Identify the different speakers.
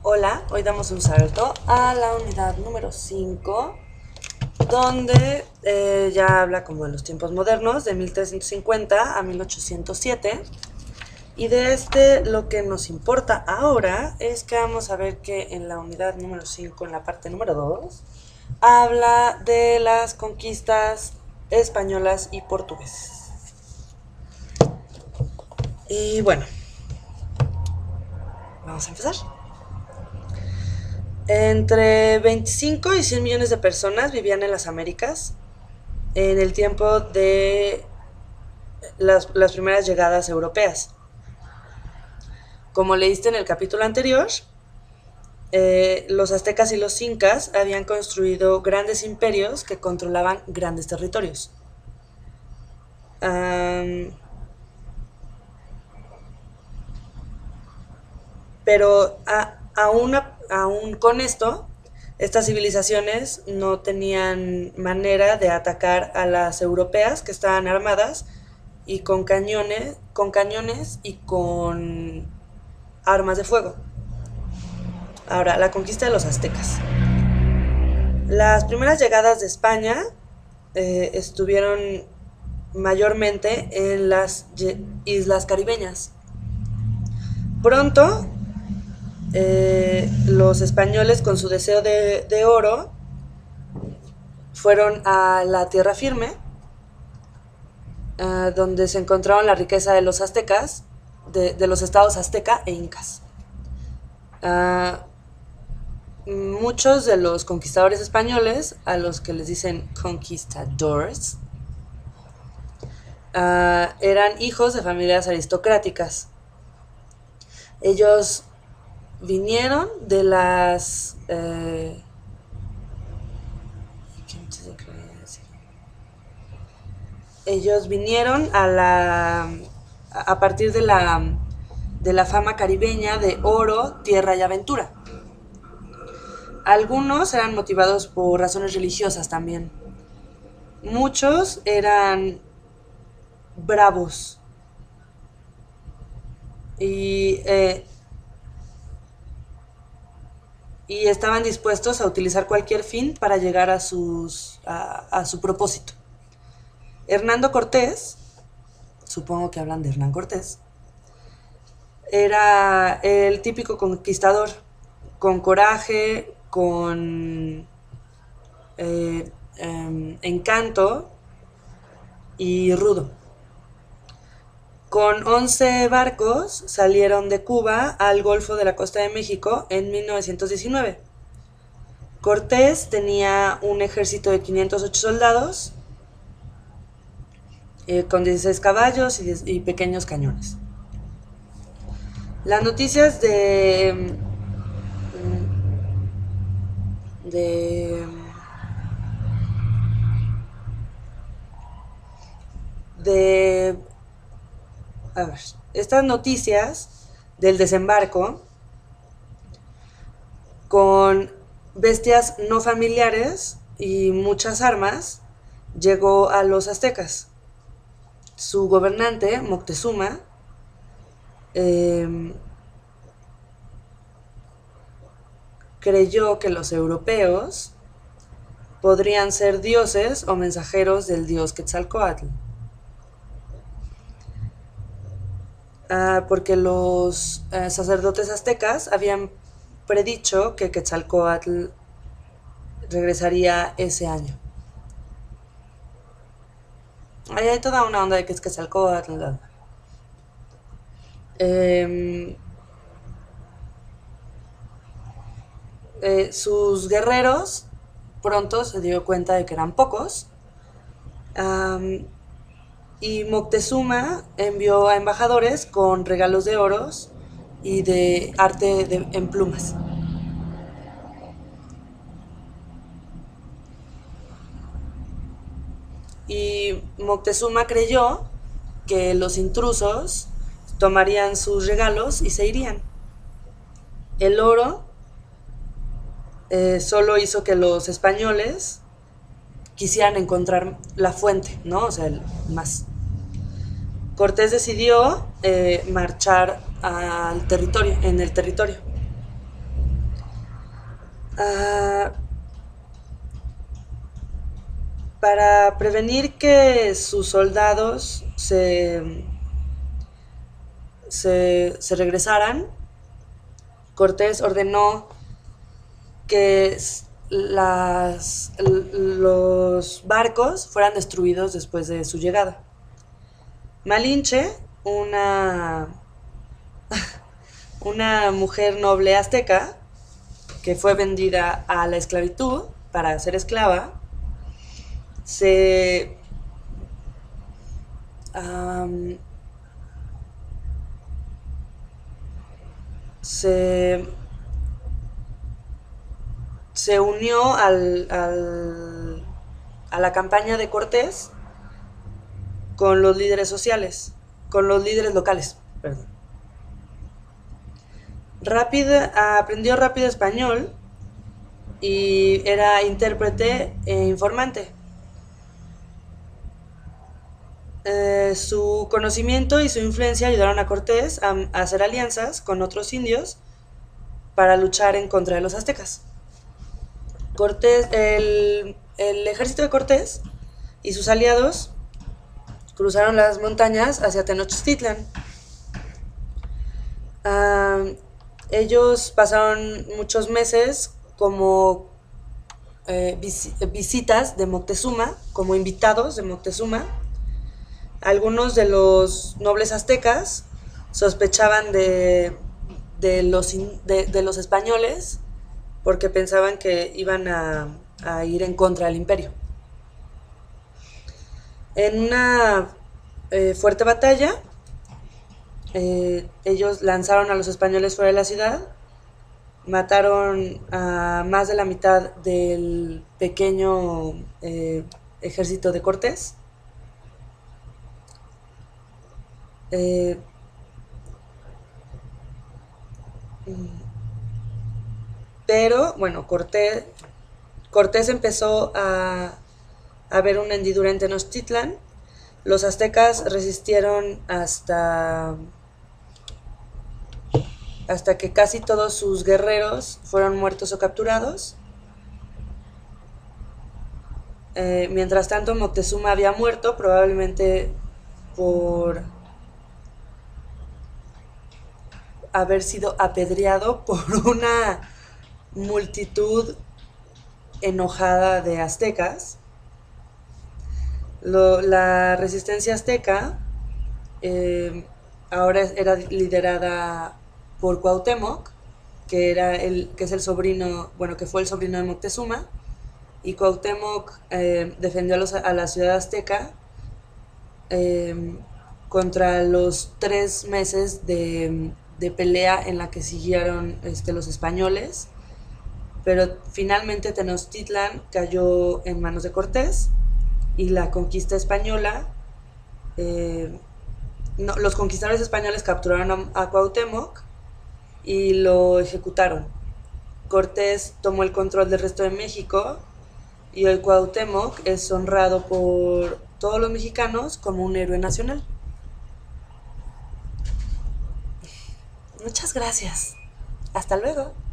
Speaker 1: Hola, hoy damos un salto a la unidad número 5, donde ya habla como de los tiempos modernos, de 1350 a 1807. Y de lo que nos importa ahora es que vamos a ver que en la unidad número 5, en la parte número 2, habla de las conquistas españolas y portuguesas. Y bueno, vamos a empezar. Entre 25 y 100 millones de personas vivían en las Américas en el tiempo de las primeras llegadas europeas. Como leíste en el capítulo anterior, los aztecas y los incas habían construido grandes imperios que controlaban grandes territorios. Um, pero aún con esto, estas civilizaciones no tenían manera de atacar a las europeas que estaban armadas y con cañones y con armas de fuego. Ahora, la conquista de los aztecas. Las primeras llegadas de España estuvieron mayormente en las islas caribeñas. Pronto, los españoles, con su deseo de oro, fueron a la tierra firme, donde se encontraron la riqueza de los aztecas, de los estados azteca e incas. Muchos de los conquistadores españoles, a los que les dicen conquistadores, eran hijos de familias aristocráticas. Ellos vinieron de las ellos vinieron a partir de la fama caribeña de oro, tierra y aventura. Algunos eran motivados por razones religiosas también. Muchos eran bravos y, eh, y estaban dispuestos a utilizar cualquier fin para llegar a su propósito. Hernando Cortés, supongo que hablan de Hernán Cortés, era el típico conquistador, con coraje, con encanto y rudo. Con 11 barcos salieron de Cuba al Golfo de la Costa de México en 1919. Cortés tenía un ejército de 508 soldados con 16 caballos y pequeños cañones. Las noticias de de a ver, estas noticias del desembarco con bestias no familiares y muchas armas llegó a los aztecas. Su gobernante, Moctezuma, creyó que los europeos podrían ser dioses o mensajeros del dios Quetzalcóatl. Porque los sacerdotes aztecas habían predicho que Quetzalcóatl regresaría ese año. Ahí hay toda una onda de que es Quetzalcóatl. Sus guerreros pronto se dio cuenta de que eran pocos, y Moctezuma envió a embajadores con regalos de oros y de arte en plumas. Y Moctezuma creyó que los intrusos tomarían sus regalos y se irían. El oro solo hizo que los españoles quisieran encontrar la fuente, ¿no? O sea, más. Cortés decidió marchar en el territorio. Ah, para prevenir que sus soldados se regresaran, Cortés ordenó que los barcos fueran destruidos después de su llegada. Malinche, una mujer noble azteca que fue vendida a la esclavitud para ser esclava, se um, se se unió a la campaña de Cortés con los líderes sociales, con los líderes locales, perdón. Aprendió rápido español y era intérprete e informante. Su conocimiento y su influencia ayudaron a Cortés a hacer alianzas con otros indios para luchar en contra de los aztecas. El ejército de Cortés y sus aliados cruzaron las montañas hacia Tenochtitlan. Ellos pasaron muchos meses como visitas de Moctezuma, como invitados de Moctezuma. Algunos de los nobles aztecas sospechaban de los españoles porque pensaban que iban a ir en contra del imperio. En una fuerte batalla, ellos lanzaron a los españoles fuera de la ciudad, mataron a más de la mitad del pequeño ejército de Cortés. Pero bueno, Cortés empezó a ver una hendidura en Tenochtitlan. Los aztecas resistieron hasta que casi todos sus guerreros fueron muertos o capturados. Mientras tanto, Moctezuma había muerto, probablemente por haber sido apedreado por una multitud enojada de aztecas. La resistencia azteca ahora era liderada por Cuauhtémoc, que es el sobrino, bueno, que fue el sobrino de Moctezuma, y Cuauhtémoc defendió a la ciudad azteca contra los 3 meses de pelea en la que siguieron los españoles, pero finalmente Tenochtitlan cayó en manos de Cortés y la conquista española, los conquistadores españoles capturaron a Cuauhtémoc y lo ejecutaron. Cortés tomó el control del resto de México y hoy Cuauhtémoc es honrado por todos los mexicanos como un héroe nacional. Muchas gracias. Hasta luego.